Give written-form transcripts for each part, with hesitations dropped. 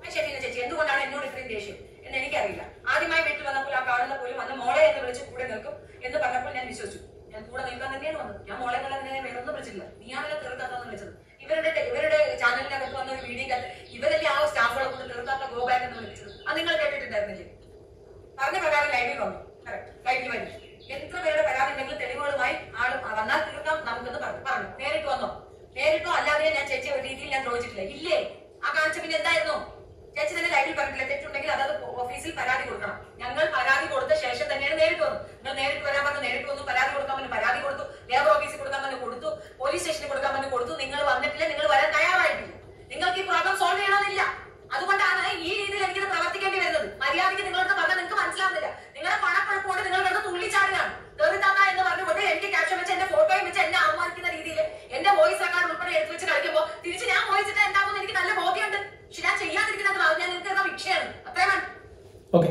ഷെഫീന ചേച്ചി എന്തുകൊണ്ടാണ് എന്നോട് ഇത്രയും ദേഷ്യം എന്ന് എനിക്കറിയില്ല. ആദ്യമായി വീട്ടിൽ വന്നപ്പോൾ ആ കാണുന്ന പോലും വന്ന് മോളെ എന്ന് വിളിച്ച് കൂടെ നിൽക്കും എന്ന് പറഞ്ഞപ്പോൾ ഞാൻ വിശ്വസിച്ചു. ഞാൻ കൂടെ നിൽക്കാൻ തന്നെയാണ് വന്നത്. ഞാൻ മോളെ എന്നതിനെ വേറൊന്നും വിളിച്ചില്ല. നീയാണല്ലോ തീർക്കാത്തതെന്ന് വിളിച്ചത്. ഇവരുടെ ചാനലിനകത്ത് വന്ന ഒരു വീഡിയോ ഇവരല്ലേ ആ സ്റ്റാഫുകളെ കൊണ്ട് തീർക്കാത്ത ഗോ ബാക്ക് എന്ന് വിളിച്ചത്. അത് നിങ്ങൾ കേട്ടിട്ടുണ്ടായിരുന്നില്ലേ? പറഞ്ഞ പ്രകാരം ലൈവിൽ വന്നു. ലൈവിൽ വരും. എത്ര പേരുടെ പരാതി ഉണ്ടെങ്കിലും തെളിവുകളുമായി ആൾ വന്നാൽ തീർക്കാം നമുക്കെന്ന് പറഞ്ഞു. നേരിട്ട് വന്നോ? നേരിട്ടോ അല്ലാതെ ഞാൻ ചേച്ചി ഒരു രീതിയിൽ ഞാൻ ദ്രോഹിച്ചിട്ടില്ല. ഇല്ലേ? ആ കാണിച്ച പിന്നെ എന്തായിരുന്നു? ചേച്ചി തന്നെ ലൈവിൽ പറഞ്ഞിട്ടില്ല. തെറ്റുണ്ടെങ്കിൽ അതത് ഓഫീസിൽ പരാതി കൊടുക്കണം. ഞങ്ങൾ പരാതി കൊടുത്ത ശേഷം തന്നെയാണ് നേരിട്ട് വന്നത്. നിങ്ങൾ നേരിട്ട് വരാൻ പറഞ്ഞു. നേരിട്ട് വന്നു. പരാതി കൊടുക്കാൻ പറഞ്ഞു. പരാതി കൊടുത്തു. ലേബർ ഓഫീസിൽ കൊടുക്കാൻ പറഞ്ഞു. കൊടുത്തു. പോലീസ് സ്റ്റേഷനിൽ കൊടുക്കാൻ പറഞ്ഞു. കൊടുത്തു. നിങ്ങൾ വന്നിട്ടില്ല. നിങ്ങൾ വരാൻ തയ്യാറായിട്ടില്ല. നിങ്ങൾക്ക് ഈ പ്രോബ്ലം സോൾവ് ചെയ്യണമെന്നില്ല. അതുകൊണ്ടാണ് ഈ രീതിയിൽ എനിക്കിത് പ്രവർത്തിക്കേണ്ടി വരുന്നത്. മര്യാദയ്ക്ക് നിങ്ങളോട് പറഞ്ഞാൽ നിങ്ങൾക്ക് മനസ്സിലാവുന്നില്ല. നിങ്ങളുടെ പണക്കുഴപ്പമുണ്ട്. നിങ്ങൾ വെറുതെ തുള്ളിച്ചാടുകയാണ്. തെറിത്താത്ത എന്ന് പറഞ്ഞുകൊണ്ട് എനിക്ക് ക്യാപ്ഷൻ വെച്ച് എന്റെ ഫോട്ടോയും വെച്ച് എന്നെ അവമാനിക്കുന്ന രീതിയിൽ എന്റെ വോയിസ് ആക്കാൻ ഉൾപ്പെടെ എടുത്ത് വെച്ച് കളിക്കുമ്പോൾ തിരിച്ച് ഞാൻ വോയിസ് ഇട്ട് എന്താകുമെന്ന് എനിക്ക് നല്ല ബോധ്യമുണ്ട്. പക്ഷെ ഞാൻ ചെയ്യാതിരിക്കുന്നത് ഞാൻ നിങ്ങൾക്ക് വിഷയമാണ്. അത്രയാണ്. ഓക്കെ,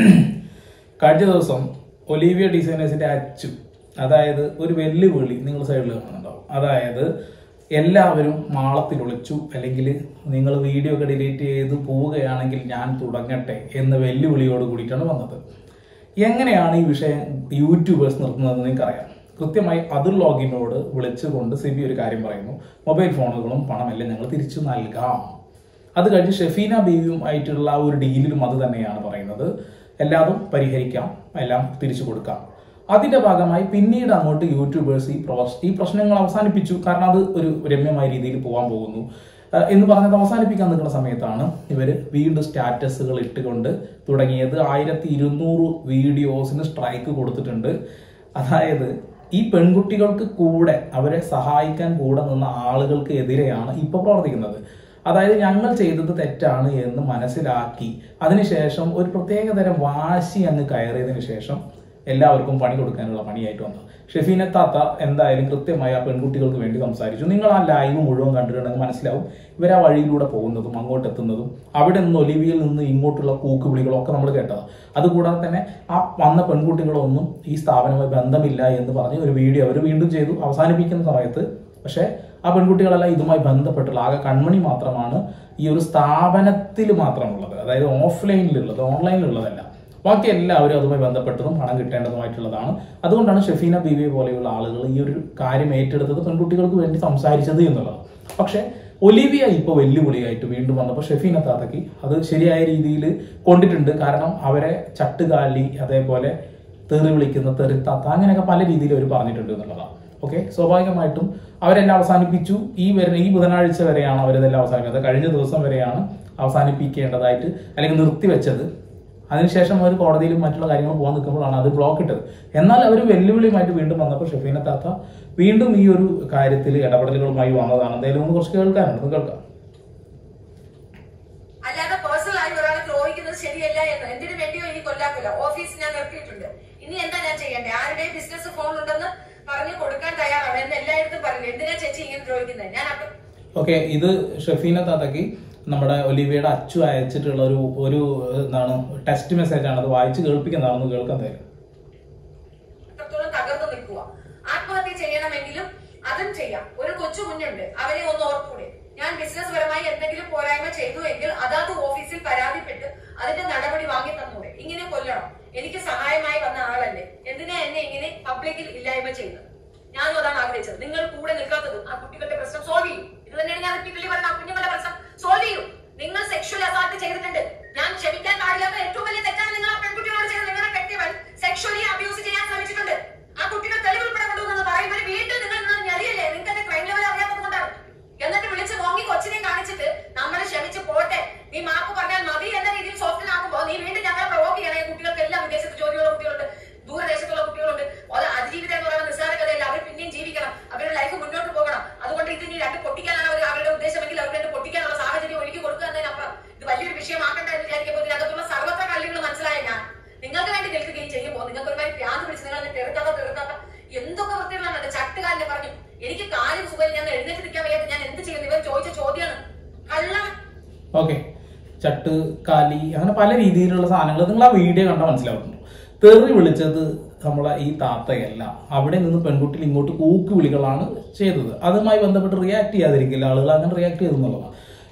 കഴിഞ്ഞ ദിവസം ഒലീവിയ ഡിസൈനേഴ്സിന്റെ അച്ചു, അതായത് ഒരു വെല്ലുവിളി നിങ്ങൾ സൈഡിൽ കാണുന്നുണ്ടാവും. അതായത് എല്ലാവരും മാളത്തിൽ ഒളിച്ചു, അല്ലെങ്കിൽ നിങ്ങൾ വീഡിയോ ഒക്കെ ഡിലീറ്റ് ചെയ്ത് പോവുകയാണെങ്കിൽ ഞാൻ തുടങ്ങട്ടെ എന്ന വെല്ലുവിളിയോട് കൂടിയിട്ടാണ് വന്നത്. എങ്ങനെയാണ് ഈ വിഷയം യൂട്യൂബേഴ്സ് നിർത്തുന്നതെന്ന് നിങ്ങൾക്കറിയാം. കൃത്യമായി അതിർ ലോഗിനോട് വിളിച്ചുകൊണ്ട് സിബി ഒരു കാര്യം പറയുന്നു, മൊബൈൽ ഫോണുകളും പണമെല്ലാം ഞങ്ങൾ തിരിച്ചു നൽകാം. അത് കഴിഞ്ഞ് ഷെഫീന ബീവിയും ആയിട്ടുള്ള ഒരു ഡീലിലും അത് തന്നെയാണ് പറയുന്നത്, എല്ലാതും പരിഹരിക്കാം, എല്ലാം തിരിച്ചു കൊടുക്കാം. അതിന്റെ ഭാഗമായി പിന്നീട് അങ്ങോട്ട് യൂട്യൂബേഴ്സ് ഈ പ്രശ്നങ്ങൾ അവസാനിപ്പിച്ചു. കാരണം അത് ഒരു രമ്യമായ രീതിയിൽ പോകാൻ പോകുന്നു എന്ന് പറഞ്ഞത് അവസാനിപ്പിക്കാൻ നിൽക്കുന്ന സമയത്താണ് ഇവര് വീണ്ടും സ്റ്റാറ്റസുകൾ ഇട്ടുകൊണ്ട് തുടങ്ങിയത്. 1200 വീഡിയോസിന് സ്ട്രൈക്ക് കൊടുത്തിട്ടുണ്ട്. അതായത് ഈ പെൺകുട്ടികൾക്ക് കൂടെ അവരെ സഹായിക്കാൻ കൂടെ നിന്ന ആളുകൾക്ക് എതിരെയാണ് ഇപ്പൊ പ്രവർത്തിക്കുന്നത്. അതായത് ഞങ്ങൾ ചെയ്തത് തെറ്റാണ് എന്ന് മനസ്സിലാക്കി അതിനുശേഷം ഒരു പ്രത്യേകതരം വാശി അങ്ങ് കയറിയതിനു ശേഷം എല്ലാവർക്കും പണി കൊടുക്കാനുള്ള പണിയായിട്ട് വന്നു. ഷെഫീന താത്ത എന്തായാലും കൃത്യമായി ആ പെൺകുട്ടികൾക്ക് വേണ്ടി സംസാരിച്ചു. നിങ്ങൾ ആ ലൈവ് മുഴുവൻ കണ്ടിട്ടുണ്ടെങ്കിൽ മനസ്സിലാവും ഇവർ ആ വഴിയിലൂടെ പോകുന്നതും അങ്ങോട്ട് എത്തുന്നതും. അവിടെ നിന്ന് ഒലിവിയിൽ നിന്ന് ഇങ്ങോട്ടുള്ള കൂക്കുവിളികളൊക്കെ നമ്മൾ കേട്ടതാണ്. അതുകൂടാതെ തന്നെ ആ വന്ന പെൺകുട്ടികളൊന്നും ഈ സ്ഥാപനവുമായി ബന്ധമില്ല എന്ന് പറഞ്ഞ് ഒരു വീഡിയോ അവർ വീണ്ടും ചെയ്തു അവസാനിപ്പിക്കുന്ന സമയത്ത്. പക്ഷെ ആ പെൺകുട്ടികളെല്ലാം ഇതുമായി ബന്ധപ്പെട്ടുള്ള ആകെ കൺമണി മാത്രമാണ് ഈ ഒരു സ്ഥാപനത്തിൽ മാത്രമുള്ളത്, അതായത് ഓഫ്ലൈനിലുള്ളത്, ഓൺലൈനിലുള്ളതല്ല. ബാക്കി എല്ലാവരും അതുമായി ബന്ധപ്പെട്ടതും പണം കിട്ടേണ്ടതുമായിട്ടുള്ളതാണ്. അതുകൊണ്ടാണ് ഷെഫീന ബീവിയെ പോലെയുള്ള ആളുകൾ ഈ ഒരു കാര്യം ഏറ്റെടുത്തത്, പെൺകുട്ടികൾക്ക് വേണ്ടി സംസാരിച്ചത് എന്നുള്ളത്. പക്ഷെ ഒലിവിയ ഇപ്പോൾ വെല്ലുവിളിയായിട്ട് വീണ്ടും വന്നപ്പോൾ ഷെഫീന താത്തയ്ക്ക് അത് ശരിയായ രീതിയിൽ കൊണ്ടിട്ടുണ്ട്. കാരണം അവരെ ചട്ടുകാലി, അതേപോലെ തെറി വിളിക്കുന്ന തെറിത്താത്ത, അങ്ങനെയൊക്കെ പല രീതിയിൽ അവർ പറഞ്ഞിട്ടുണ്ട് എന്നുള്ളതാണ്. ഓക്കെ, സ്വാഭാവികമായിട്ടും അവരെല്ലാം അവസാനിപ്പിച്ചു. ഈ ബുധനാഴ്ച വരെയാണ് അവരിതെല്ലാം അവസാനിപ്പിച്ചത്. കഴിഞ്ഞ ദിവസം വരെയാണ് അവസാനിപ്പിക്കേണ്ടതായിട്ട് അല്ലെങ്കിൽ നിർത്തിവെച്ചത്. അതിനുശേഷം അവർ കോടതിയിലും മറ്റുള്ള കാര്യങ്ങൾ പോകാൻ നിൽക്കുമ്പോഴാണ് അത് ബ്ലോക്ക് ഇട്ടത്. എന്നാൽ അവർ വെല്ലുവിളിയുമായിട്ട് വീണ്ടും വന്നപ്പോൾ ഷെഫീന താത്ത വീണ്ടും ഈ ഒരു കാര്യത്തിൽ ഇടപെടലുകളുമായി വന്നതാണ്. എന്തായാലും ഒന്ന് കുറച്ച് കേൾക്കാനുണ്ട്, കേൾക്കാം. അല്ലാതെ പേഴ്സണലായി ഒരാളെ ദ്രോഹിക്കുന്നത് ശരിയല്ല എന്ന് എന്തിനു വേണ്ടിയോ ഇനി കൊല്ലാക്കില്ല. ഓഫീസ് ഞാൻ നിർത്തിയിട്ടുണ്ട്. ഇനി എന്താ ഞാൻ ചെയ്യേണ്ടത്? ആരുടെയും ബിസിനസ് ഫോൺ ഉണ്ടെന്ന് പറഞ്ഞു കൊടുക്കാൻ തയ്യാറാണ് എന്ന് എല്ലായിടത്തും പറഞ്ഞു. എന്തിനാ ചേച്ചി ഇങ്ങനെ ദ്രോഹിക്കുന്നത്? ഞാൻ ഓക്കെ, ഇത് ഷെഫീന താത്തക്ക് നമ്മുടെ ഒലിവിയയുടെ അച്ചു അയച്ചിട്ടുള്ള ഒരു എന്താണ് ടെക്സ്റ്റ് മെസ്സേജ് ആണ്. അത് വായിച്ച് കേൾപ്പിക്കുന്നതാണെന്ന് കേൾക്കാൻ തരും. അത്രത്തോളം തകർന്നു നിൽക്കുക. ആത്മഹത്യ ചെയ്യണമെങ്കിലും അതും ചെയ്യാം. ഒരു കൊച്ചു കുഞ്ഞുണ്ട്, അവരെ ഒന്ന് ഓർക്കൂടെ? ഞാൻ ബിസിനസ് പരമായി എന്തെങ്കിലും പോരായ്മ ചെയ്തു എങ്കിൽ അതാത് ഓഫീസിൽ പരാതിപ്പെട്ട് അതിന്റെ നടപടി വാങ്ങി തന്നൂടെ? ഇങ്ങനെ കൊല്ലണം? എനിക്ക് സഹായമായി വന്ന ആളല്ലേ, എന്തിനാ എന്നെ ഇങ്ങനെ പബ്ലിക്കിൽ ഇല്ലായ്മ ചെയ്യുന്നത്? ഞാനും അതാണ് ആഗ്രഹിച്ചത്. നിങ്ങൾ കൂടെ നിൽക്കാത്തത് ആ കുട്ടികളുടെ പ്രശ്നം സോൾവ് ചെയ്യും. ഇത് തന്നെയാണ് ഞാൻ റിപ്പീറ്റ്ലി പറയുന്നത്, ആ കുഞ്ഞുങ്ങളുടെ പ്രശ്നം സോൾവ് ചെയ്യും. നിങ്ങൾ സെക്ഷൽ അസാൾട്ട് ചെയ്തിട്ടുണ്ട്, ഞാൻ ക്ഷമിക്കാൻ പാടില്ലാത്ത ഏറ്റവും വലിയ തെറ്റാണ് നിങ്ങൾ ആ പെൺകുട്ടികളോട് ചെയ്തത്. നിങ്ങളുടെ കെട്ടിയവൻ സെക്ഷലി അബ്യൂസ് ചെയ്യാൻ ശ്രമിച്ചിട്ടുണ്ട്. ആ കുട്ടികൾ തെളിവ് ഉൾപ്പെടെ കൊണ്ടുവന്ന് പറയുമ്പോൾ വീട്ടിൽ നിങ്ങൾ ഞെറിയല്ലേ? നിങ്ങൾക്ക് എന്റെ ക്രൈം ലെവൽ അറിയാത്തത് കൊണ്ടാണ്. എന്നിട്ട് വിളിച്ച് മോങ്ങി കൊച്ചിനെ കാണിച്ചിട്ട് നമ്മൾ ക്ഷമിച്ച് പോട്ടെ, നീ മാപ്പ് പറഞ്ഞാൽ മതി എന്ന രീതിയിൽ സോഫ്റ്റ് ആക്കുമ്പോൾ നീ വീണ്ടും ഞങ്ങളെ പ്രൊവോക്ക് ചെയ്യണേ. കുട്ടികൾക്കെല്ലാം വിദേശത്ത് ജോലിയുള്ള കുട്ടികളുണ്ട്, ദൂരദേശത്തുള്ള കുട്ടികളുണ്ട്. അത് അതിജീവിതം എന്ന് പറയുന്ന നിസ്സാര കഥയല്ല. അവർ പിന്നെയും ജീവിക്കണം, അവരുടെ ലൈഫ് മുന്നോട്ട് പോകണം. അതുകൊണ്ട് ഇത് ഇനി രണ്ട് പൊട്ടിക്കാനാണ് അവരുടെ ഉദ്ദേശമെങ്കിൽ അവർക്ക് രണ്ട് പൊട്ടിക്കാനുള്ള സാഹചര്യം ഒരുക്കി കൊടുക്കുക എന്നതിനപ്പുറം ഇത് വലിയൊരു വിഷയമാക്കണ്ട എന്ന് വിചാരിക്കുമ്പോൾ ഇതിനകത്തുള്ള സർവത്ര കള്ളികൾ മനസ്സിലായ ഞാൻ നിങ്ങൾക്ക് വേണ്ടി നിൽക്കുകയും ചെയ്യുമ്പോൾ നിങ്ങൾക്ക് ഒരുപാട് ഭ്രാന്ത് പിടിച്ച് നിങ്ങൾ തെറുത്താത്ത എന്തൊക്കെ വൃത്തികളാണ്. ചട്ടുകാലിനെ പറഞ്ഞു എനിക്ക് കാര്യം സുഖം, ഞാൻ എഴുന്നേറ്റ് നിൽക്കാൻ വയ്യാതെ ഞാൻ എന്ത് ചെയ്യുന്നു? ഇവർ ചോദിച്ച ചോദ്യമാണ് കള്ളം. ഓക്കെ, ചട്ട് കാലി അങ്ങനെ പല രീതിയിലുള്ള സാധനങ്ങൾ നിങ്ങൾ ആ വീഡിയോ കണ്ടാൽ മനസ്സിലാവുന്നുണ്ട്. തെറി വിളിച്ചത് നമ്മളെ ഈ താത്തയല്ല, അവിടെ നിന്ന് പെൺകുട്ടിയിൽ ഇങ്ങോട്ട് കൂക്ക് വിളികളാണ് ചെയ്തത്. അതുമായി ബന്ധപ്പെട്ട് റിയാക്ട് ചെയ്യാതിരിക്കില്ല ആളുകൾ, അങ്ങനെ റിയാക്ട് ചെയ്തെന്നുള്ളതാണ്.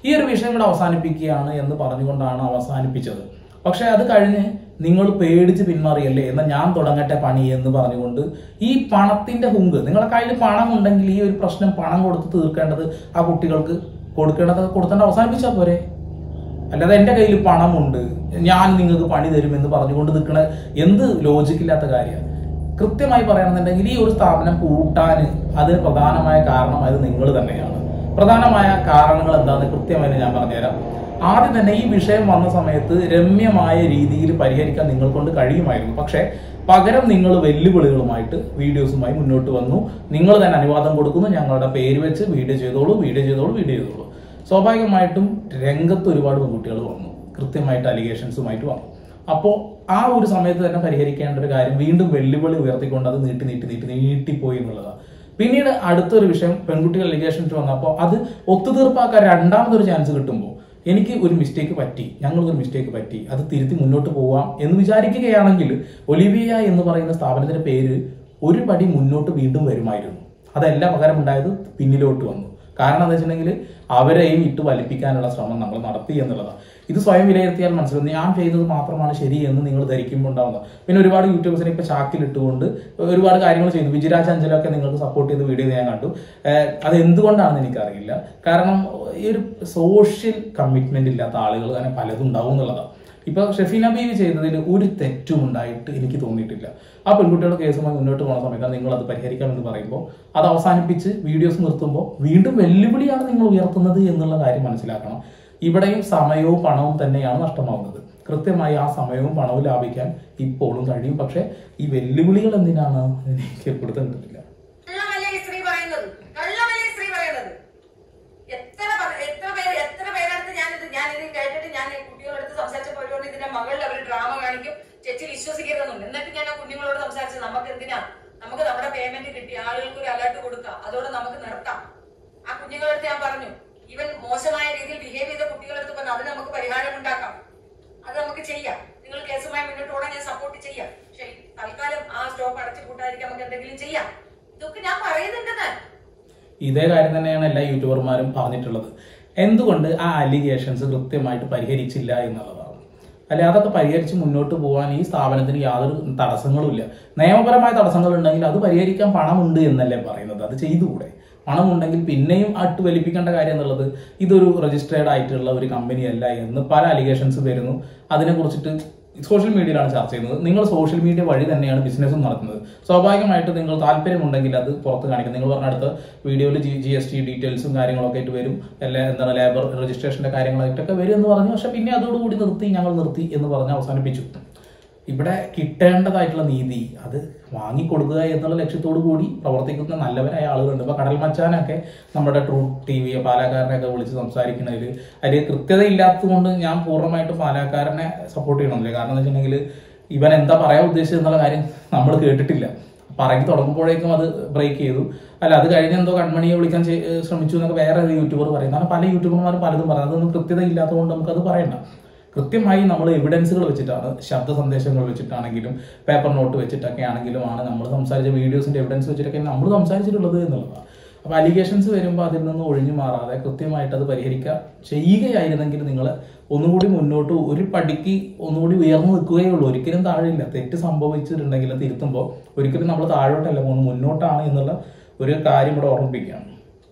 ഈ ഒരു വിഷയം ഇവിടെ അവസാനിപ്പിക്കുകയാണ് എന്ന് പറഞ്ഞുകൊണ്ടാണ് അവസാനിപ്പിച്ചത്. പക്ഷെ അത് കഴിഞ്ഞ് നിങ്ങൾ പേടിച്ച് പിന്മാറിയല്ലേ, എന്നാൽ ഞാൻ തുടങ്ങട്ടെ പണി എന്ന് പറഞ്ഞുകൊണ്ട് ഈ പണത്തിന്റെ ഹുങ്ക്, നിങ്ങളുടെ കയ്യിൽ പണം ഉണ്ടെങ്കിൽ ഈ ഒരു പ്രശ്നം പണം കൊടുത്ത് തീർക്കേണ്ടത് ആ കുട്ടികൾക്ക് കൊടുത്തേണ്ട അവസാനിപ്പിച്ചാൽ പോരെ. അല്ലാതെ എൻ്റെ കയ്യിൽ പണമുണ്ട് ഞാൻ നിങ്ങൾക്ക് പണി തരും എന്ന് പറഞ്ഞുകൊണ്ട് നിൽക്കണ എന്ത് ലോജിക്കില്ലാത്ത കാര്യമാണ്. കൃത്യമായി പറയണമെന്നുണ്ടെങ്കിൽ ഈ ഒരു സ്ഥാപനം പൂട്ടാൻ അതിന് പ്രധാനമായ കാരണം അത് നിങ്ങൾ തന്നെയാണ്. പ്രധാനമായ കാരണങ്ങൾ എന്താണെന്ന് കൃത്യമായി ഞാൻ പറഞ്ഞുതരാം. ആദ്യം തന്നെ ഈ വിഷയം വന്ന സമയത്ത് രമ്യമായ രീതിയിൽ പരിഹരിക്കാൻ നിങ്ങൾ കൊണ്ട് കഴിയുമായിരുന്നു. പക്ഷേ പകരം നിങ്ങൾ വെല്ലുവിളികളുമായിട്ട് വീഡിയോസുമായി മുന്നോട്ട് വന്നു. നിങ്ങൾ തന്നെ അനുവാദം കൊടുക്കുന്നു, ഞങ്ങളുടെ പേര് വെച്ച് വീഡിയോ ചെയ്തോളൂ. സ്വാഭാവികമായിട്ടും രംഗത്ത് ഒരുപാട് പെൺകുട്ടികൾ വന്നു, കൃത്യമായിട്ട് അലിഗേഷൻസുമായിട്ട് വന്നു. അപ്പോൾ ആ ഒരു സമയത്ത് തന്നെ പരിഹരിക്കേണ്ട ഒരു കാര്യം വീണ്ടും വെല്ലുവിളി ഉയർത്തിക്കൊണ്ട് അത് നീട്ടിപ്പോയി എന്നുള്ളതാണ്. പിന്നീട് അടുത്തൊരു വിഷയം പെൺകുട്ടികൾ അലിഗേഷൻസ് വന്നപ്പോൾ അത് ഒത്തുതീർപ്പാക്കാൻ രണ്ടാമതൊരു ചാൻസ് കിട്ടുമ്പോൾ ഞങ്ങൾക്കൊരു മിസ്റ്റേക്ക് പറ്റി, അത് തിരുത്തി മുന്നോട്ട് പോവാം എന്ന് വിചാരിക്കുകയാണെങ്കിൽ ഒലിവിയ എന്ന് പറയുന്ന സ്ഥാപനത്തിന്റെ പേര് ഒരു പടി മുന്നോട്ട് വീണ്ടും വരുമായിരുന്നു. അതല്ല പകരം ഉണ്ടായത് പിന്നിലോട്ട് വന്നു. കാരണം എന്താ വെച്ചിട്ടുണ്ടെങ്കിൽ അവരെയും ഇട്ട് വലിപ്പിക്കാനുള്ള ശ്രമം നമ്മൾ നടത്തി എന്നുള്ളതാണ്. ഇത് സ്വയം വിലയിരുത്തിയാൽ മനസ്സിലാവും ഞാൻ ചെയ്യുന്നത് മാത്രമാണ് ശരി എന്ന് നിങ്ങൾ ധരിക്കുമ്പോൾ ഉണ്ടാവുന്നത്. പിന്നെ ഒരുപാട് യൂട്യൂബേഴ്സിനെ ഇപ്പൊ ചാക്കിലിട്ടുകൊണ്ട് ഒരുപാട് കാര്യങ്ങൾ ചെയ്തു. വിജിരാജ് അഞ്ചലൊക്കെ നിങ്ങൾക്ക് സപ്പോർട്ട് ചെയ്ത വീഡിയോ ഞാൻ കണ്ടു. അത് എന്തുകൊണ്ടാണെന്ന് എനിക്കറിയില്ല. കാരണം ഈ ഒരു സോഷ്യൽ കമ്മിറ്റ്മെന്റ് ഇല്ലാത്ത ആളുകൾ അങ്ങനെ പലതും ഉണ്ടാവും എന്നുള്ളതാണ്. ഇപ്പൊ ഷെഫീന ബീവി ചെയ്തതിൽ ഒരു തെറ്റും ഉണ്ടായിട്ട് എനിക്ക് തോന്നിയിട്ടില്ല. ആ പെൺകുട്ടികളുടെ കേസുമായി മുന്നോട്ട് പോകുന്ന സമയത്താണ് നിങ്ങൾ അത് പരിഹരിക്കാമെന്ന് പറയുമ്പോൾ അത് അവസാനിപ്പിച്ച് വീഡിയോസ് നിർത്തുമ്പോൾ വീണ്ടും വെല്ലുവിളിയാണ് നിങ്ങൾ ഉയർത്തുന്നത് എന്നുള്ള കാര്യം മനസ്സിലാക്കണം. ഇവിടെയും സമയവും പണവും തന്നെയാണ് നഷ്ടമാവുന്നത്. കൃത്യമായി ആ സമയവും പണവും ലാഭിക്കാൻ ഇപ്പോഴും കഴിയും. പക്ഷെ ഈ വെല്ലുവിളികൾ എന്തിനാണ് എനിക്ക് എപ്പോഴും കിട്ടില്ല. ചേച്ചി വിശ്വസിക്കരുതെന്നുണ്ട്. എന്നിട്ട് ഞാൻ ആ കുഞ്ഞുങ്ങളോട് സംസാരിച്ചത് നമുക്ക് എന്തിനാ, നമുക്ക് നമ്മുടെ പേയ്മെന്റ് കിട്ടി, ആളുകൾക്ക് ഒരു അലർട്ട് കൊടുക്കുക, അതോടെ നമുക്ക് നിർത്താം. ആ കുഞ്ഞുങ്ങളടുത്ത് ഞാൻ പറഞ്ഞു, ഈവൻ മോശമായ രീതിയിൽ ബിഹേവ് ചെയ്ത കുട്ടികളടുത്ത് പറഞ്ഞു അത് നമുക്ക് പരിഹാരം ഉണ്ടാക്കാം, അത് നമുക്ക് ചെയ്യാം, നിങ്ങൾ കേസുമായി മുന്നോട്ട് പോകാൻ ഞാൻ സപ്പോർട്ട് ചെയ്യാം. പക്ഷെ തൽക്കാലം ആ സ്റ്റോപ്പ് അടച്ചു കൂട്ടാതിരിക്കാൻ നമുക്ക് എന്തെങ്കിലും ചെയ്യാം. ഇതൊക്കെ ഞാൻ പറയുന്നുണ്ട്. ഇതേ കാര്യം തന്നെയാണ് എല്ലാ യൂട്യൂബർമാരും പറഞ്ഞിട്ടുള്ളത്. എന്തുകൊണ്ട് ആ അലിഗേഷൻസ് കൃത്യമായിട്ട് പരിഹരിച്ചില്ല എന്നുള്ളതാണ്. അല്ലെ അതൊക്കെ പരിഹരിച്ച് മുന്നോട്ട് പോകാൻ ഈ സ്ഥാപനത്തിന് യാതൊരു തടസ്സങ്ങളും ഇല്ല. നിയമപരമായ തടസ്സങ്ങൾ ഉണ്ടെങ്കിൽ അത് പരിഹരിക്കാൻ പണമുണ്ട് എന്നല്ലേ പറയുന്നത്. അത് ചെയ്തുകൂടെ? പണമുണ്ടെങ്കിൽ പിന്നെയും അട്ട് വലിപ്പിക്കേണ്ട കാര്യം എന്നുള്ളത് ഇതൊരു രജിസ്ട്രേഡ് ആയിട്ടുള്ള ഒരു കമ്പനിയല്ല എന്ന് പല അലിഗേഷൻസ് വരുന്നു. അതിനെക്കുറിച്ചിട്ട് സോഷ്യൽ മീഡിയയിലാണ് ചർച്ച ചെയ്യുന്നത്. നിങ്ങൾ സോഷ്യൽ മീഡിയ വഴി തന്നെയാണ് ബിസിനസ്സും നടത്തുന്നത്. സ്വാഭാവികമായിട്ട് നിങ്ങൾ താല്പര്യമുണ്ടെങ്കിൽ അത് പുറത്ത് കാണിക്കും. നിങ്ങൾ പറഞ്ഞ അടുത്ത വീഡിയോയിൽ GST ഡീറ്റെയിൽസും കാര്യങ്ങളൊക്കെ ആയിട്ട് വരും, ലേബർ രജിസ്ട്രേഷന്റെ കാര്യങ്ങളായിട്ടൊക്കെ വരും എന്ന് പറഞ്ഞു. പക്ഷെ പിന്നെ അതോടുകൂടി ഞങ്ങൾ നിർത്തി എന്ന് പറഞ്ഞ് അവസാനിപ്പിച്ചു. ഇവിടെ കിട്ടേണ്ടതായിട്ടുള്ള നീതി അത് വാങ്ങിക്കൊടുക്കുക എന്നുള്ള ലക്ഷ്യത്തോടു കൂടി പ്രവർത്തിക്കുന്ന നല്ലവരായ ആളുകളുണ്ട്. ഇപ്പൊ കടൽ മച്ചാനൊക്കെ നമ്മുടെ ട്രൂ TV പാലക്കാരനെയൊക്കെ വിളിച്ച് സംസാരിക്കുന്നതിൽ അതിൽ കൃത്യത ഇല്ലാത്തത് കൊണ്ട് ഞാൻ പൂർണ്ണമായിട്ട് പാലക്കാരനെ സപ്പോർട്ട് ചെയ്യണമെന്നില്ല. കാരണം എന്ന് വെച്ചിട്ടുണ്ടെങ്കിൽ ഇവൻ എന്താ പറയാൻ ഉദ്ദേശിച്ചത് എന്നുള്ള കാര്യം നമ്മൾ കേട്ടിട്ടില്ല. പറഞ്ഞ് തുടങ്ങുമ്പോഴേക്കും അത് ബ്രേക്ക് ചെയ്തു. അല്ല അത് കഴിഞ്ഞ് എന്തോ കൺമണിയെ വിളിക്കാൻ ശ്രമിച്ചു എന്നൊക്കെ വേറെ യൂട്യൂബർ പറയുന്നതാണ്. പല യൂട്യൂബർമാരും പലതും പറയുന്നത്. അതൊന്നും കൃത്യത ഇല്ലാത്തതുകൊണ്ട് നമുക്കത് പറയണ്ട. കൃത്യമായി നമ്മൾ എവിഡൻസുകൾ വെച്ചിട്ടാണ്, ശബ്ദ സന്ദേശങ്ങൾ വെച്ചിട്ടാണെങ്കിലും പേപ്പർ നോട്ട് വെച്ചിട്ടൊക്കെ ആണെങ്കിലും ആണ് നമ്മൾ സംസാരിച്ച വീഡിയോസിന്റെ എവിഡൻസ് വെച്ചിട്ടൊക്കെ നമ്മൾ സംസാരിച്ചിട്ടുള്ളത് എന്നുള്ളതാണ്. അപ്പൊ അലിഗേഷൻസ് വരുമ്പോൾ അതിൽ നിന്ന് ഒഴിഞ്ഞു മാറാതെ കൃത്യമായിട്ട് അത് പരിഹരിക്കുക ചെയ്യുകയായിരുന്നെങ്കിൽ നിങ്ങൾ ഒന്നുകൂടി മുന്നോട്ട് ഒരു പടിക്ക് ഒന്നുകൂടി ഉയർന്നു നിൽക്കുകയുള്ളൂ. ഒരിക്കലും താഴെയില്ല. തെറ്റ് സംഭവിച്ചിട്ടുണ്ടെങ്കിൽ തിരുത്തുമ്പോൾ ഒരിക്കലും നമ്മൾ താഴോട്ടല്ല പോകുന്നത്, മുന്നോട്ടാണ് എന്നുള്ള ഒരു കാര്യം ഇവിടെ ഓർമ്മിപ്പിക്കുകയാണ്.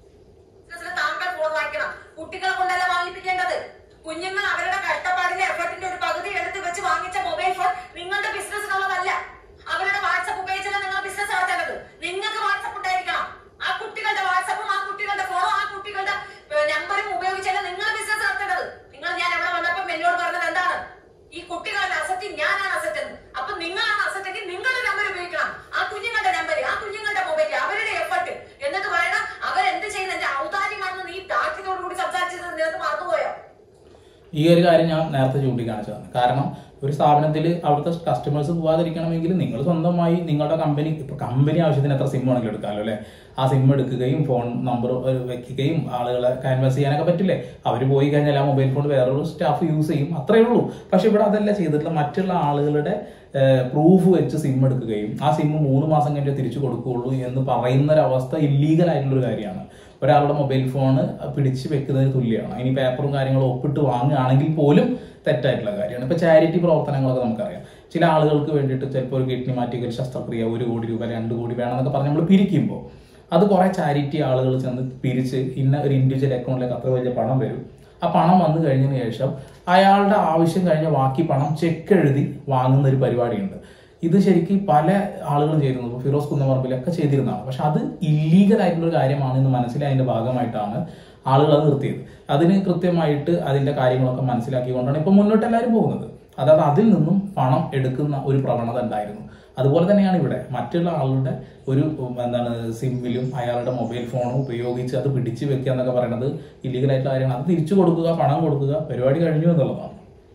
കുഞ്ഞുങ്ങൾ അവരുടെ കഷ്ടപ്പാടിന്റെ എഫർട്ടിന്റെ ഒരു പകുതി എടുത്ത് വെച്ച് വാങ്ങിച്ച മൊബൈൽ ഫോൺ നിങ്ങളുടെ ബിസിനസ്സിനുള്ളതല്ല. അവരുടെ വാട്സപ്പ് ഉപയോഗിച്ചല്ല നിങ്ങൾ ബിസിനസ് നടത്തേണ്ടത്. നിങ്ങൾക്ക് വാട്സപ്പ് ഉണ്ടായിരിക്കണം. ആ കുട്ടികളുടെ വാട്സപ്പും ആ കുട്ടികളുടെ ഫോണും ആ കുട്ടികളുടെ നമ്പറും ഉപയോഗിച്ചല്ല നിങ്ങൾ ബിസിനസ് നടത്തേണ്ടത്. ഞാൻ എവിടെ വന്നപ്പോൾ എന്നോട് പറഞ്ഞത് എന്താണ്? ഈ കുട്ടികളുടെ അസറ്റ് ഞാനാണ് അസറ്റ് എന്ന്. അപ്പൊ നിങ്ങളാണ് അസറ്റെങ്കിൽ നിങ്ങളുടെ നമ്പർ ഉപയോഗിക്കണം. ആ കുഞ്ഞുങ്ങളുടെ നമ്പർ, ആ കുഞ്ഞുങ്ങളുടെ മൊബൈൽ, അവരുടെ എഫർട്ട് എന്നിട്ട് പറയണം അവരെന്ത് ചെയ്യുന്നത് എന്റെ ഔദാര്യമാണെന്ന് നീ താഴ്ചയോട് കൂടി സംസാരിച്ചത് നിനക്ക് മറന്നുപോയോ? ഈ ഒരു കാര്യം ഞാൻ നേരത്തെ ചൂണ്ടിക്കാണിച്ചതാണ്. കാരണം ഒരു സ്ഥാപനത്തിൽ അവിടുത്തെ കസ്റ്റമേഴ്സ് പോകാതിരിക്കണമെങ്കിൽ നിങ്ങൾ സ്വന്തമായി നിങ്ങളുടെ കമ്പനി ആവശ്യത്തിന് എത്ര സിം ആണെങ്കിലും എടുക്കാമല്ലോ അല്ലെ. ആ സിം എടുക്കുകയും ഫോൺ നമ്പർ വെക്കുകയും ആളുകളെ ക്യാൻവാസ് ചെയ്യാനൊക്കെ പറ്റില്ലേ. അവർ പോയി കഴിഞ്ഞാൽ ആ മൊബൈൽ ഫോൺ വേറൊരു സ്റ്റാഫ് യൂസ് ചെയ്യും, അത്രയേ ഉള്ളൂ. പക്ഷെ ഇവിടെ അതല്ല ചെയ്തിട്ടുള്ള മറ്റുള്ള ആളുകളുടെ പ്രൂഫ് വെച്ച് സിം എടുക്കുകയും ആ സിം 3 മാസം കഴിഞ്ഞ് തിരിച്ചു കൊടുക്കുകയുള്ളൂ എന്ന് പറയുന്ന ഒരവസ്ഥ ഇല്ലീഗൽ ആയിട്ടുള്ളൊരു കാര്യമാണ്. ഒരാളുടെ മൊബൈൽ ഫോൺ പിടിച്ച് വെക്കുന്നതിന് തുല്യമാണ്. ഇനി പേപ്പറും കാര്യങ്ങളും ഒപ്പിട്ട് വാങ്ങുകയാണെങ്കിൽ പോലും തെറ്റായിട്ടുള്ള കാര്യമാണ്. ഇപ്പോൾ ചാരിറ്റി പ്രവർത്തനങ്ങളൊക്കെ നമുക്കറിയാം. ചില ആളുകൾക്ക് വേണ്ടിയിട്ട് ചിലപ്പോൾ ഒരു കിഡ്നി മാറ്റിക്കൽ ശസ്ത്രക്രിയ 1 കോടി രൂപ 2 കോടി വേണമെന്നൊക്കെ പറഞ്ഞ് നമ്മൾ പിരിക്കുമ്പോൾ അത് കുറേ ചാരിറ്റി ആളുകൾ ചെന്ന് പിരിച്ച് ഇന്ന ഒരു ഇൻഡിവിജ്വൽ അക്കൗണ്ടിലേക്ക് അത്ര വലിയ പണം വരും. ആ പണം വന്നു കഴിഞ്ഞതിന് ശേഷം അയാളുടെ ആവശ്യം കഴിഞ്ഞ ബാക്കി പണം ചെക്ക് എഴുതി വാങ്ങുന്ന ഒരു പരിപാടിയുണ്ട്. ഇത് ശരിക്കും പല ആളുകളും ചെയ്തിരുന്നു. ഫിറോസ് കുന്നമർബിലൊക്കെ ചെയ്തിരുന്നതാണ്. പക്ഷെ അത് ഇല്ലീഗൽ ആയിട്ടുള്ള കാര്യമാണെന്ന് മനസ്സിലായതിന്റെ ഭാഗമായിട്ടാണ് ആളുകൾ അത് നിർത്തിയത്. അതിന് കൃത്യമായിട്ട് അതിന്റെ കാര്യങ്ങളൊക്കെ മനസ്സിലാക്കിക്കൊണ്ടാണ് ഇപ്പൊ മുന്നോട്ട് എല്ലാവരും പോകുന്നത്. അതായത് അതിൽ നിന്നും പണം എടുക്കുന്ന ഒരു പ്രവണത ഉണ്ടായിരുന്നു. അതുപോലെ തന്നെയാണ് ഇവിടെ മറ്റുള്ള ആളുടെ ഒരു സിമ്മിലും അയാളുടെ മൊബൈൽ ഫോണും ഉപയോഗിച്ച് അത് പിടിച്ചു വെക്കുക എന്നൊക്കെ പറയുന്നത് ഇല്ലീഗൽ ആയിട്ടുള്ള കാര്യമാണ്. അത് തിരിച്ചു കൊടുക്കുക, പണം കൊടുക്കുക, പരിപാടി കഴിഞ്ഞു എന്നുള്ളതാണ്.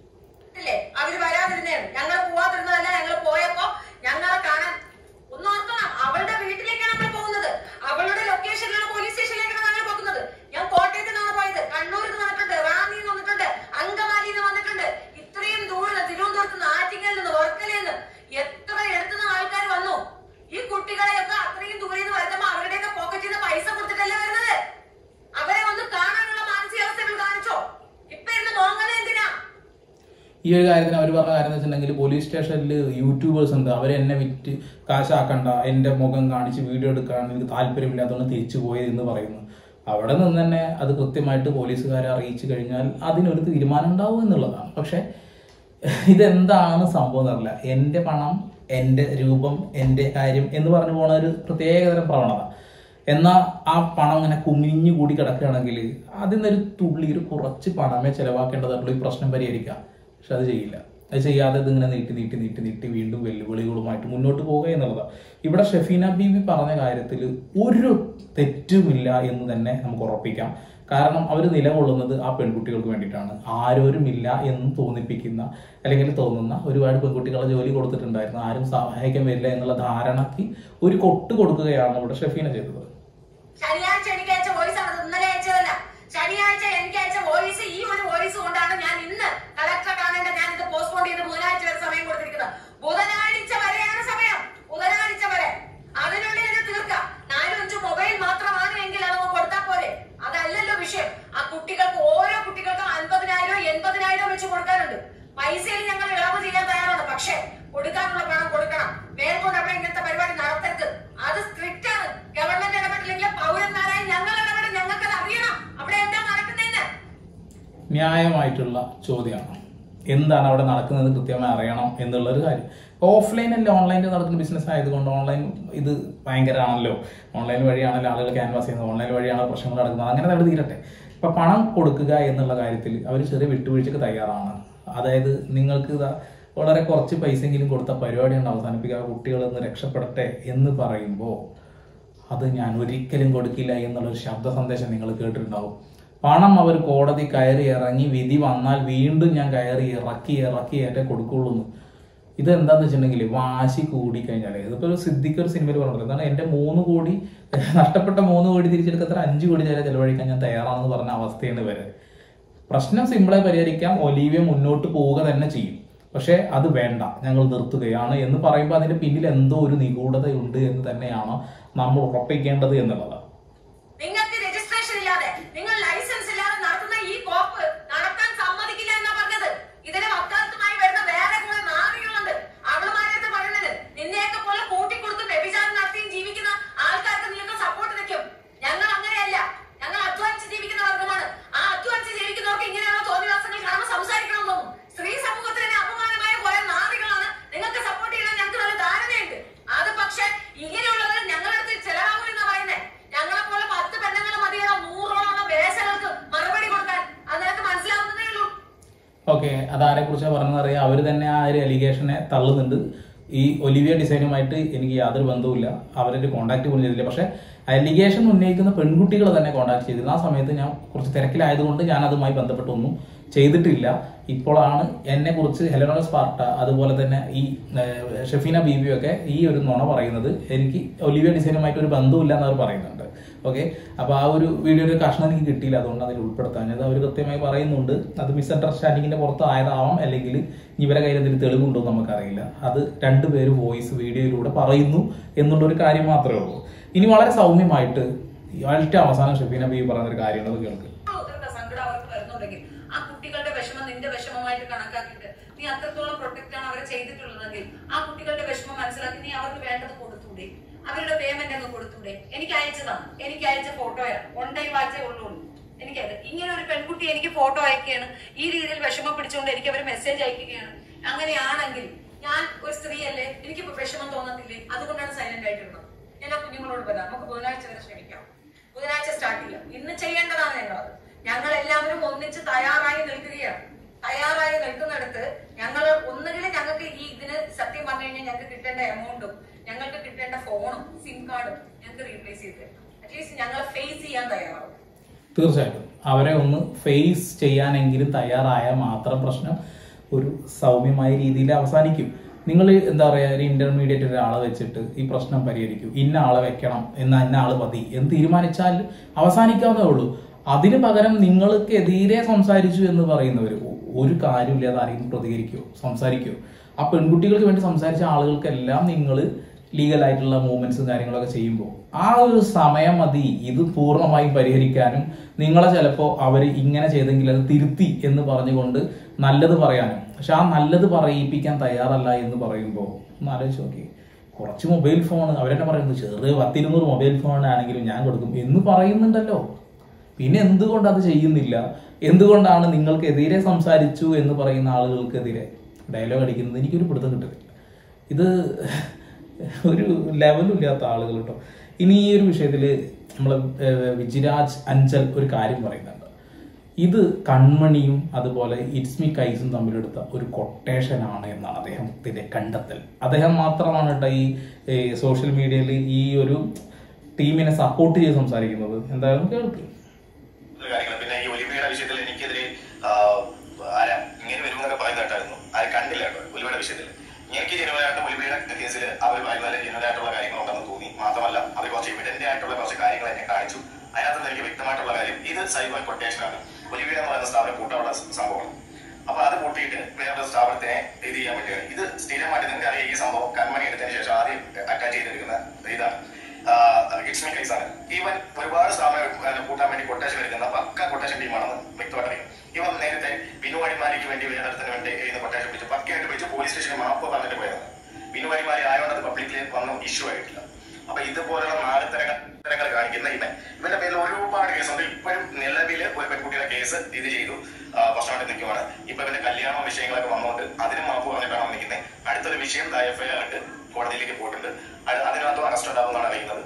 ഈ ഒരു കാര്യത്തിന് അവർ പറഞ്ഞ കാര്യം എന്ന് വെച്ചിട്ടുണ്ടെങ്കിൽ പോലീസ് സ്റ്റേഷനിൽ യൂട്യൂബേഴ്സ് ഉണ്ട്, അവരെ എന്നെ വിറ്റ് കാശാക്കണ്ട, എൻ്റെ മുഖം കാണിച്ച് വീഡിയോ എടുക്കാൻ എനിക്ക് താല്പര്യമില്ലാത്തതുകൊണ്ട് തിരിച്ചു പോയത് എന്ന് പറയുന്നു. അവിടെ നിന്ന് തന്നെ അത് കൃത്യമായിട്ട് പോലീസുകാരെ അറിയിച്ചു കഴിഞ്ഞാൽ അതിനൊരു തീരുമാനം ഉണ്ടാവും എന്നുള്ളതാണ്. പക്ഷെ ഇതെന്താണ് സംഭവം എന്നറിയില്ല. എൻ്റെ പണം, എൻ്റെ രൂപം, എൻ്റെ കാര്യം എന്ന് പറഞ്ഞു പോണ ഒരു പ്രത്യേകതരം പ്രവണത. എന്നാൽ ആ പണം ഇങ്ങനെ കുമിഞ്ഞു കൂടി കിടക്കുകയാണെങ്കിൽ അതിൽ നിന്നൊരു തുള്ളി, ഒരു കുറച്ച് പണമേ ചിലവാക്കേണ്ടതായിട്ടുള്ള ഈ പ്രശ്നം പരിഹരിക്കാം. പക്ഷെ അത് ചെയ്യില്ല. അത് ചെയ്യാതെ ഇതിങ്ങനെ നീട്ടി വീണ്ടും വെല്ലുവിളികളുമായിട്ട് മുന്നോട്ട് പോവുക എന്നുള്ളതാണ്. ഇവിടെ ഷെഫീന ബീവി പറഞ്ഞ കാര്യത്തിൽ ഒരു തെറ്റുമില്ല എന്ന് തന്നെ നമുക്ക് ഉറപ്പിക്കാം. കാരണം അവർ നിലകൊള്ളുന്നത് ആ പെൺകുട്ടികൾക്ക് വേണ്ടിയിട്ടാണ്. ആരോരുമില്ല എന്ന് തോന്നിപ്പിക്കുന്ന അല്ലെങ്കിൽ തോന്നുന്ന ഒരുപാട് പെൺകുട്ടികളെ ജോലി കൊടുത്തിട്ടുണ്ടായിരുന്നു. ആരും സഹായിക്കാൻ വരില്ല എന്നുള്ള ധാരണയ്ക്ക് ഒരു കൊട്ട് കൊടുക്കുകയാണ് ഇവിടെ ഷെഫീന ചെയ്തത്. ശനിയാഴ്ച എനിക്ക് അയച്ച വോയിസ് ആണ്, ഇന്നലെ അയച്ചതല്ല. ശനിയാഴ്ച എനിക്ക് അയച്ച വോയിസ്, ഈ ഒരു വോയിസ് കൊണ്ടാണ് ഞാൻ ഇന്ന് കളക്ടറെ കാണേണ്ട, ഞാൻ ഇത് പോസ്റ്റ്പോൺ ചെയ്ത് ബുധനാഴ്ച വരെ സമയം കൊടുത്തിരിക്കുന്നത്. ബുധനാഴ്ച വരെയാണ് സമയം, ബുധനാഴ്ച വരെ. അതിനുള്ളിൽ ഇത് തീർക്കാം. 4-5 മൊബൈൽ മാത്രമാണ് എങ്കിൽ അതൊന്ന് കൊടുത്താൽ പോലെ. അതല്ലല്ലോ വിഷയം. ആ കുട്ടികൾക്ക്, ഓരോ കുട്ടികൾക്കും 50,000 80,000 വെച്ച് കൊടുക്കാനുണ്ട്. പൈസയിൽ ഞങ്ങൾ ഇളവ് ചെയ്യാൻ തയ്യാറാണ്. പക്ഷെ കൊടുക്കാനുള്ള പണം കൊടുക്കണം. മേൽക്കൊണ്ട് അവിടെ ഇങ്ങനത്തെ പരിപാടി നടത്തരുത്. അത് സ്ട്രിക്റ്റ് ആണ്. ഗവൺമെന്റ് ഇടപെട്ടില്ലെങ്കിൽ പൗരന്മാരായി ഞങ്ങൾ ഇടപെടും. ഞങ്ങൾക്ക് അത് അറിയണം അവിടെ എന്താ നടക്കുന്നതെന്ന്. ന്യായമായിട്ടുള്ള ചോദ്യമാണ്. എന്താണ് അവിടെ നടക്കുന്നത് കൃത്യമായി അറിയണം എന്നുള്ളൊരു കാര്യം. ഓഫ്ലൈൻ അല്ല ഓൺലൈനിൽ നടക്കുന്ന ബിസിനസ് ആയതുകൊണ്ട് ഓൺലൈൻ ഇത് ഭയങ്കരമാണല്ലോ. ഓൺലൈൻ വഴിയാണല്ലോ ആളുകൾ ക്യാൻവാസ് ചെയ്യുന്നത്, ഓൺലൈൻ വഴിയാണ് പ്രശ്നങ്ങൾ നടക്കുന്നത്. അങ്ങനെ അവിടെ തീരട്ടെ. ഇപ്പൊ പണം കൊടുക്കുക എന്നുള്ള കാര്യത്തിൽ അവർ ചെറിയ വിട്ടുവീഴ്ചക്ക് തയ്യാറാണ്. അതായത് നിങ്ങൾക്ക് ഇതാ വളരെ കുറച്ച് പൈസയെങ്കിലും കൊടുത്ത പരിപാടിയാണ് അവസാനിപ്പിക്കുക, കുട്ടികളൊന്ന് രക്ഷപ്പെടട്ടെ എന്ന് പറയുമ്പോൾ അത് ഞാൻ ഒരിക്കലും കൊടുക്കില്ല എന്നുള്ളൊരു ശബ്ദ സന്ദേശം നിങ്ങൾ കേട്ടിട്ടുണ്ടാവും. പണം അവർ കോടതി കയറി ഇറങ്ങി വിധി വന്നാൽ വീണ്ടും ഞാൻ കയറി ഇറക്കിയായിട്ടേ കൊടുക്കുള്ളൂ. ഇതെന്താന്ന് വെച്ചിട്ടുണ്ടെങ്കിൽ വാശി കൂടിക്കഴിഞ്ഞാൽ, ഇതിപ്പോൾ ഒരു സിദ്ദിഖ് ഒരു സിനിമയിൽ പറഞ്ഞിട്ടുണ്ട്, എന്താണ് എൻ്റെ 3 കോടി നഷ്ടപ്പെട്ട 3 കോടി തിരിച്ചെടുക്കത്ര 5 കോടി ചെലവഴിക്കാൻ ഞാൻ തയ്യാറാണെന്ന് പറഞ്ഞ അവസ്ഥയാണ് വരെ. പ്രശ്നം സിമ്പിളായി പരിഹരിക്കാം. ഒലീവിയ മുന്നോട്ട് പോവുക തന്നെ ചെയ്യും. പക്ഷെ അത് വേണ്ട, ഞങ്ങൾ നിർത്തുകയാണ് എന്ന് പറയുമ്പോൾ അതിന്റെ പിന്നിൽ എന്തോ ഒരു നിഗൂഢതയുണ്ട് എന്ന് തന്നെയാണ് നമ്മൾ ഉറപ്പിക്കേണ്ടത് എന്നുള്ളതാണ്. നിങ്ങൾക്ക് രജിസ്ട്രേഷൻ ഇല്ലാതെ, നിങ്ങൾ ലൈസൻസ് ഇല്ലാതെ നടത്തുന്ന ഈ കോപ്പ് നടത്താൻ സമ്മതിക്കില്ല എന്നാ പറഞ്ഞത്. ഇതിന് വക്കാലത്തുമായി വരുന്ന വേറെ കുറെ നാറികളുണ്ട്. അവളുമാരടുത്ത് പറയുന്നത് നിന്നെയൊക്കെ പോലെ കൂട്ടിക്കൊടുത്ത് വ്യഭിചാരം നടത്തിയും ജീവിക്കുന്ന ആൾക്കാർക്ക് നിങ്ങൾക്ക് സപ്പോർട്ട് നിൽക്കും. ഞങ്ങൾ അങ്ങനെയല്ല. ഞങ്ങൾ അധ്വാനിച്ച് ജീവിക്കുന്ന വർഗമാണ്. ആ അധ്വാനിച്ച് ജീവിക്കുന്നവർക്ക് ഇങ്ങനെയുള്ള തോന്നിവാസങ്ങൾ കാണുമ്പോൾ സംസാരിക്കണം തോന്നും. സ്ത്രീ സമൂഹത്തിന് അപമാനമായ കുറെ നാറികളാണ് നിങ്ങൾക്ക് സപ്പോർട്ട് ചെയ്യണം. ഞങ്ങൾക്ക് നല്ല ധാരണയുണ്ട്. അത് പക്ഷെ ഇങ്ങനെയുള്ളത് ഞങ്ങളടുത്ത് ചെലവാകുമെന്ന പറയുന്നത്. ഞങ്ങളെ പോലെ 10 പെണ്ണുങ്ങൾ മതിയാണോ 100ഓളം വേഷങ്ങൾക്ക് മറുപടി കൊടുക്കാൻ? അത് നിനക്ക് മനസ്സിലാവുന്നതേ ഉള്ളൂ. ഓക്കെ, അതാരെ കുറിച്ചാണ് പറഞ്ഞതറിയാം. അവർ തന്നെ ആ ഒരു അലിഗേഷനെ തള്ളുന്നുണ്ട്. ഈ ഒലിവിയ ഡിസൈനുമായിട്ട് എനിക്ക് യാതൊരു ബന്ധവുമില്ല, അവരുടെ കോൺടാക്ട് പോലും ചെയ്തില്ല. പക്ഷെ അലിഗേഷൻ ഉന്നയിക്കുന്ന പെൺകുട്ടികൾ തന്നെ കോൺടാക്ട് ചെയ്തിരുന്നു. ആ സമയത്ത് ഞാൻ കുറച്ച് തിരക്കിലായതുകൊണ്ട് ഞാൻ അതുമായി ബന്ധപ്പെട്ടൊന്നും ചെയ്തിട്ടില്ല. ഇപ്പോഴാണ് എന്നെ കുറിച്ച് ഹെലനോർ സ്പാർട്ട അതുപോലെ തന്നെ ഈ ഷെഫീന ബീബിയൊക്കെ ഈ ഒരു നുണ പറയുന്നത്. എനിക്ക് ഒലിവിയ ഡിസൈനുമായിട്ട് ഒരു ബന്ധമില്ല എന്നവർ പറയുന്നുണ്ട്. ഓക്കെ, അപ്പോൾ ആ ഒരു വീഡിയോ ഒരു കഷ്ണം എനിക്ക് കിട്ടിയില്ല, അതുകൊണ്ട് അതിൽ ഉൾപ്പെടുത്താഞ്ഞത്. അവർ കൃത്യമായി പറയുന്നുണ്ട് അത് മിസ്അണ്ടർസ്റ്റാൻഡിങ്ങിന്റെ പുറത്ത് ആയതാവാം, അല്ലെങ്കിൽ ഇവരെ കയ്യിൽ എന്തെങ്കിലും തെളിവുണ്ടോ എന്ന് നമുക്കറിയില്ല. അത് 2 പേര് വോയിസ് വീഡിയോയിലൂടെ പറയുന്നു എന്നുള്ളൊരു കാര്യം മാത്രമേ ഉള്ളൂ. ഇനി വളരെ സൗമ്യമായിട്ട് ഏറ്റവും അവസാനം ഷെഫീന ബി പറയുന്നൊരു കാര്യമുള്ളത് കേൾക്ക്. സങ്കടം അവർക്ക് വരുന്നുണ്ടെങ്കിൽ ആ കുട്ടികളുടെ വിഷമം നിന്റെ വിഷമമായിട്ട് കണക്കാക്കിയിട്ട് നീ അത്രത്തോളം പ്രൊട്ടക്റ്റ് ആണ് അവരെ ചെയ്തിട്ടുള്ളതെങ്കിൽ ആ കുട്ടികളുടെ വിഷമം മനസ്സിലാക്കി നീ അവർക്ക് വേണ്ടത് കൊടുത്തൂടെ, അവരുടെ പേയ്മെന്റ് അങ്ങ് കൊടുത്തൂടെ. എനിക്ക് അയച്ച ഫോട്ടോയാണ്, 1 day വാച്ചേ ഉള്ളൂ എനിക്കത്. ഇങ്ങനെ ഒരു പെൺകുട്ടി എനിക്ക് ഫോട്ടോ അയക്കുകയാണ്, ഈ രീതിയിൽ വിഷമം പിടിച്ചുകൊണ്ട് എനിക്ക് അവർ മെസ്സേജ് അയക്കുകയാണ്. അങ്ങനെയാണെങ്കിൽ ഞാൻ ഒരു സ്ത്രീയല്ലേ, എനിക്ക് വിഷമം തോന്നത്തില്ലേ? അതുകൊണ്ടാണ് സൈലന്റ് ആയിട്ടുള്ളത്. ഞാൻ ആ കുഞ്ഞുങ്ങളോട് പറയാം, നമുക്ക് ബുധനാഴ്ച വരെ ശ്രമിക്കാം. ബുധനാഴ്ച സ്റ്റാർട്ട് ചെയ്യാം. ഇന്ന് ചെയ്യേണ്ടതാണ് ഞങ്ങളത്. ഞങ്ങൾ എല്ലാവരും ഒന്നിച്ച് തയ്യാറായി നിൽക്കുകയാണ്. തയ്യാറായി നിൽക്കുന്നിടത്ത് ഞങ്ങൾ ഒന്നുകിൽ ഞങ്ങൾക്ക് ഈ ഇതിന് സത്യം പറഞ്ഞു കഴിഞ്ഞാൽ ഞങ്ങൾക്ക് കിട്ടേണ്ട എമൗണ്ടും ഞങ്ങൾക്ക് കിട്ടേണ്ട ഫോണും സിം കാർഡും ഞങ്ങൾക്ക് റീപ്ലേസ് ചെയ്ത് അറ്റ്ലീസ്റ്റ് ഞങ്ങൾ ഫേസ് ചെയ്യാൻ തയ്യാറാവും. തീർച്ചയായിട്ടും അവരെ ഒന്ന് ഫേസ് ചെയ്യാനെങ്കിലും തയ്യാറായാൽ മാത്രം പ്രശ്നം ഒരു സൗമ്യമായ രീതിയിൽ അവസാനിക്കും. നിങ്ങൾ എന്താ പറയുക, ഒരു ഇന്റർമീഡിയറ്റ് ഒരാളെ വെച്ചിട്ട് ഈ പ്രശ്നം പരിഹരിക്കും, ഇന്ന ആളെ വെക്കണം ഇന്ന ആള് മതി എന്ന് തീരുമാനിച്ചാൽ അവസാനിക്കാവുന്നേ ഉള്ളൂ. അതിന് പകരം നിങ്ങൾക്കെതിരെ സംസാരിച്ചു എന്ന് പറയുന്നവർ ഒരു കാര്യമില്ലാതെ ആരെങ്കിലും പ്രതികരിക്കുമോ, സംസാരിക്കുമോ? ആ പെൺകുട്ടികൾക്ക് വേണ്ടി സംസാരിച്ച ആളുകൾക്കെല്ലാം നിങ്ങൾ ലീഗലായിട്ടുള്ള മൂവ്മെന്റ്സും കാര്യങ്ങളൊക്കെ ചെയ്യുമ്പോൾ ആ ഒരു സമയം മതി ഇത് പൂർണ്ണമായും പരിഹരിക്കാനും. നിങ്ങളെ ചിലപ്പോൾ അവർ ഇങ്ങനെ ചെയ്തെങ്കിൽ അത് തിരുത്തി എന്ന് പറഞ്ഞുകൊണ്ട് നല്ലത് പറയാനും. പക്ഷെ ആ നല്ലത് പറയിപ്പിക്കാൻ തയ്യാറല്ല എന്ന് പറയുമ്പോൾ ഒന്ന് ആലോചിച്ച് നോക്കി. കുറച്ച് മൊബൈൽ ഫോൺ അവരെന്നെ പറയുന്നത് ചെറിയ 10-200 മൊബൈൽ ഫോണാണെങ്കിലും ഞാൻ കൊടുക്കും എന്ന് പറയുന്നുണ്ടല്ലോ. പിന്നെ എന്തുകൊണ്ട് അത് ചെയ്യുന്നില്ല? എന്തുകൊണ്ടാണ് നിങ്ങൾക്കെതിരെ സംസാരിച്ചു എന്ന് പറയുന്ന ആളുകൾക്കെതിരെ ഡയലോഗ് അടിക്കുന്നത്? എനിക്കൊരു പിടുത്തം കിട്ടുന്നില്ല. ഇത് ഒരു ലെവലും ഇല്ലാത്ത ആളുകൾ കേട്ടോ. ഇനി ഈ ഒരു വിഷയത്തിൽ നമ്മൾ വിജിരാജ് അഞ്ചൽ ഒരു കാര്യം പറയുന്നുണ്ട്. ഇത് കൺമണിയും അതുപോലെ ഇറ്റ്സ് മീ കൈസും തമ്മിലെടുത്ത ഒരു കൊട്ടേഷനാണ് എന്നാണ് അദ്ദേഹത്തിന്റെ കണ്ടെത്തൽ. അദ്ദേഹം മാത്രമാണ് കേട്ടോ ഈ സോഷ്യൽ മീഡിയയിൽ ഈ ഒരു ടീമിനെ സപ്പോർട്ട് ചെയ്ത് സംസാരിക്കുന്നത്. എന്തായാലും കേൾക്ക്. പിന്നെ ഈ ഒലിവിയുടെ വിഷയത്തിൽ എനിക്കെതിരെ ഇങ്ങനെ വരുമെന്നൊക്കെ പറയുന്ന കേട്ടായിരുന്നു. അത് കണ്ടില്ല കേട്ടോ. ഒലിവിയുടെ വിഷയത്തിൽ എനിക്ക് ജനുവനായിട്ട് ഒലിവിയുടെ കേസിൽ അവർ വളരെ ജനുവനായിട്ടുള്ള കാര്യങ്ങളുണ്ടെന്ന് തോന്നി. മാത്രമല്ല അവർ കുറച്ച് എവിഡന്റ് ആയിട്ടുള്ള കുറച്ച് കാര്യങ്ങൾ എന്നെ കാണിച്ചു. അതിനകത്ത് എനിക്ക് വ്യക്തമായിട്ടുള്ള കാര്യം ഇത് സൈബർ കൊട്ടേഷനാണ്. ഒലിവിയുടെ എന്ന് പറയുന്ന സ്ഥാപനം കൂട്ടാനുള്ള സംഭവമാണ്. അപ്പൊ അത് കൂട്ടിയിട്ട് വേറെ സ്ഥാപനത്തിനെ ഇത് ചെയ്യാൻ പറ്റുകയാണ്. ഇത് സ്ഥിരമായിട്ട് നിങ്ങൾക്ക് അറിയാം. ഈ സംഭവം കൺമണി എടുത്തതിന് ശേഷം ആദ്യം അറ്റാച്ച് ചെയ്തെടുക്കുന്ന ഇതാണ് ഇറ്റ്സ് മീ കൈസാണ്. ഈവൻ ഒരുപാട് സ്ഥാപനം കൂട്ടാൻ വേണ്ടി കൊട്ടേഷൻ എടുക്കുന്ന പക്ക കൊട്ടേഷൻ ടീമാണെന്ന് വ്യക്തമായിട്ട് അറിയാം. ഇവൻ നേരത്തെ ബിനുവഴിമാരിക്ക് വേണ്ടി വേദനത്തിന് വേണ്ടി എഴുതുന്ന കൊട്ടേഷൻ പിടിച്ച് പക്കയായിട്ട് വെച്ച് പോലീസ് സ്റ്റേഷനിൽ മാപ്പ് പറഞ്ഞിട്ട് പോയതാണ്. ബിനുവഴിമാരി ആയതുകൊണ്ട് അത് പബ്ലിക്കിൽ വന്ന ഇഷ്യൂ ആയിട്ടില്ല. അപ്പൊ ഇതുപോലുള്ള നാടത്തരങ്ങൾ കാണിക്കുന്ന ഇവന്റെ പേരിൽ ഒരുപാട് കേസുണ്ട്. ഇപ്പോഴും നിലവില് ഒരു പെൺകുട്ടിയുടെ കേസ് ഇത് ചെയ്തു പ്രശ്നമായിട്ട് നിൽക്കുവാണ്. ഇപ്പൊ ഇവന്റെ കല്യാണ വിഷയങ്ങളൊക്കെ വന്നുകൊണ്ട് അതിന് മാപ്പ് പറഞ്ഞിട്ടാണ് നിൽക്കുന്നത്. അടുത്തൊരു വിഷയം FIR ആയിട്ട് കോടതിയിലേക്ക് പോയിട്ടുണ്ട്. അതിനകത്തും അറസ്റ്റ് ഉണ്ടാകുമെന്നാണ് അറിയുന്നത്.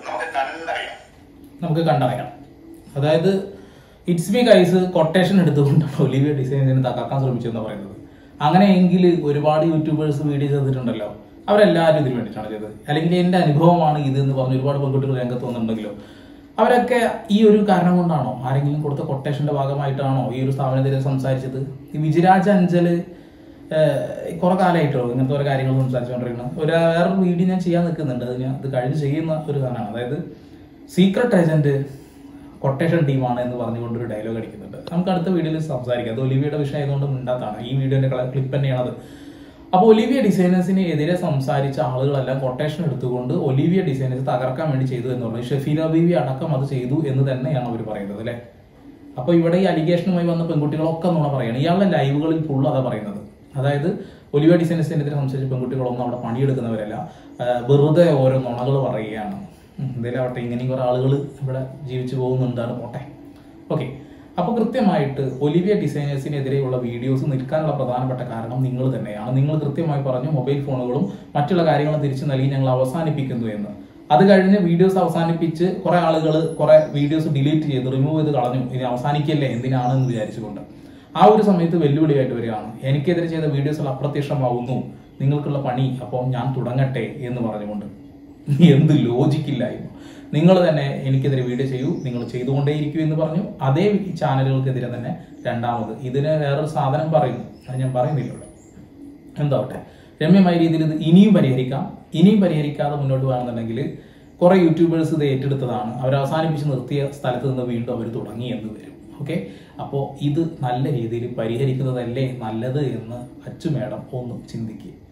നമുക്ക് കണ്ടറിയാം. അതായത് ഇറ്റ്സ് മീ കൈസ് കൊട്ടേഷൻ എടുത്തുകൊണ്ടാണ് ഒലിവിയ ഡിസൈൻസിനെ തകർക്കാൻ ശ്രമിച്ചതെന്ന് പറയുന്നത്. അങ്ങനെയെങ്കിൽ ഒരുപാട് യൂട്യൂബേഴ്സ് വീഡിയോ ചെയ്തിട്ടുണ്ടല്ലോ, അവരെല്ലാവരും ഇതിനു വേണ്ടിയിട്ടാണ് ചെയ്തത്. അല്ലെങ്കിൽ എന്റെ അനുഭവമാണ് ഇത് എന്ന് പറഞ്ഞ് ഒരുപാട് പെൺകുട്ടികൾ രംഗത്ത് വന്നിട്ടുണ്ടെങ്കിലോ അവരൊക്കെ ഈ ഒരു കാരണം കൊണ്ടാണോ, ആരെങ്കിലും കൊടുത്ത കൊട്ടേഷന്റെ ഭാഗമായിട്ടാണോ ഈ ഒരു സ്ഥാപനത്തിനെ സംസാരിച്ചത്? ഈ വിജിരാജ് അഞ്ചല് കുറെ കാലമായിട്ടോ ഇങ്ങനത്തെ ഓരോ കാര്യങ്ങൾ സംസാരിച്ചുകൊണ്ടിരിക്കുന്നത്. വേറൊരു വീഡിയോ ഞാൻ ചെയ്യാൻ നിൽക്കുന്നുണ്ട്. അത് കഴിഞ്ഞ് ചെയ്യുന്ന ഒരു സാധനമാണ്. അതായത് സീക്രട്ട് ഏജന്റ് കൊട്ടേഷൻ ടീമാണ് എന്ന് പറഞ്ഞുകൊണ്ടൊരു ഡയലോഗ് അടിക്കുന്നുണ്ട്. നമുക്ക് അടുത്ത വീഡിയോയിൽ സംസാരിക്കാം. അത് ഒലിവിയുടെ വിഷയം ആയതുകൊണ്ട് മിണ്ടാത്താണ്. ഈ വീഡിയോന്റെ ക്ലിപ്പ് തന്നെയാണത്. അപ്പോൾ ഒലിവിയ ഡിസൈനേഴ്സിന് എതിരെ സംസാരിച്ച ആളുകളെല്ലാം കൊട്ടേഷൻ എടുത്തുകൊണ്ട് ഒലിവിയ ഡിസൈനേഴ്സ് തകർക്കാൻ വേണ്ടി ചെയ്തു എന്ന് പറഞ്ഞു. ഷെഫീന ബീവി അടക്കം അത് ചെയ്തു എന്ന് തന്നെയാണ് അവർ പറയുന്നത് അല്ലെ. അപ്പൊ ഇവിടെ ഈ അലിഗേഷനുമായി വന്ന പെൺകുട്ടികളൊക്കെ നുണ പറയണം. ഇയാളുടെ ലൈവുകളിൽ ഫുള്ള് അതാ പറയുന്നത്. അതായത് ഒലിവിയ ഡിസൈനേഴ്സിനെതിരെ സംസാരിച്ച പെൺകുട്ടികളൊന്നും അവിടെ പണിയെടുക്കുന്നവരല്ല, വെറുതെ ഓരോ നുണകൾ പറയുകയാണ്. എന്തായാലും ആവട്ടെ, ഇങ്ങനെയും കുറെ ആളുകൾ ഇവിടെ ജീവിച്ചു പോകുന്നുണ്ടാണ്, പോട്ടെ. ഓക്കെ, അപ്പൊ കൃത്യമായിട്ട് ഒലിവിയ ഡിസൈനേഴ്സിനെതിരെയുള്ള വീഡിയോസ് നിൽക്കാനുള്ള പ്രധാനപ്പെട്ട കാരണം നിങ്ങൾ തന്നെയാണ്. നിങ്ങൾ കൃത്യമായി പറഞ്ഞു മൊബൈൽ ഫോണുകളും മറ്റുള്ള കാര്യങ്ങളും തിരിച്ചു നൽകി ഞങ്ങൾ അവസാനിപ്പിക്കുന്നു എന്ന്. അത് കഴിഞ്ഞ് വീഡിയോസ് അവസാനിപ്പിച്ച് കുറെ ആളുകൾ കുറെ വീഡിയോസ് ഡിലീറ്റ് ചെയ്ത് റിമൂവ് ചെയ്ത് കളഞ്ഞു. ഇനി അവസാനിക്കല്ലേ എന്തിനാണെന്ന് വിചാരിച്ചുകൊണ്ട് ആ ഒരു സമയത്ത് വെല്ലുവിളിയായിട്ട് വരികയാണ്. എനിക്കെതിരെ ചെയ്ത വീഡിയോസിൽ അപ്രത്യക്ഷമാവുന്നു, നിങ്ങൾക്കുള്ള പണി അപ്പോൾ ഞാൻ തുടങ്ങട്ടെ എന്ന് പറഞ്ഞുകൊണ്ട്. എന്ത് ലോജിക്കില്ലായിരുന്നു. നിങ്ങൾ തന്നെ എനിക്കെതിരെ വീഡിയോ ചെയ്യൂ, നിങ്ങൾ ചെയ്തുകൊണ്ടേയിരിക്കൂ എന്ന് പറഞ്ഞു. അതേ ചാനലുകൾക്കെതിരെ തന്നെ രണ്ടാമത് ഇതിന് വേറൊരു സാധനം പറയുന്നു. അത് ഞാൻ പറയുന്നില്ല ഇവിടെ. എന്താവട്ടെ, രമ്യമായ രീതിയിൽ ഇത് ഇനിയും പരിഹരിക്കാം. ഇനിയും പരിഹരിക്കാതെ മുന്നോട്ട് പോകുകയാണെന്നുണ്ടെങ്കിൽ കുറെ യൂട്യൂബേഴ്സ് ഇത് ഏറ്റെടുത്തതാണ്. അവർ അവസാനിപ്പിച്ച് നിർത്തിയ സ്ഥലത്ത് നിന്ന് വീണ്ടും അവർ തുടങ്ങി എന്ന് വരും. ഓക്കെ, അപ്പോൾ ഇത് നല്ല രീതിയിൽ പരിഹരിക്കുന്നതല്ലേ നല്ലത് എന്ന് അച്ചു മേഡം ഒന്ന് ചിന്തിക്കുക.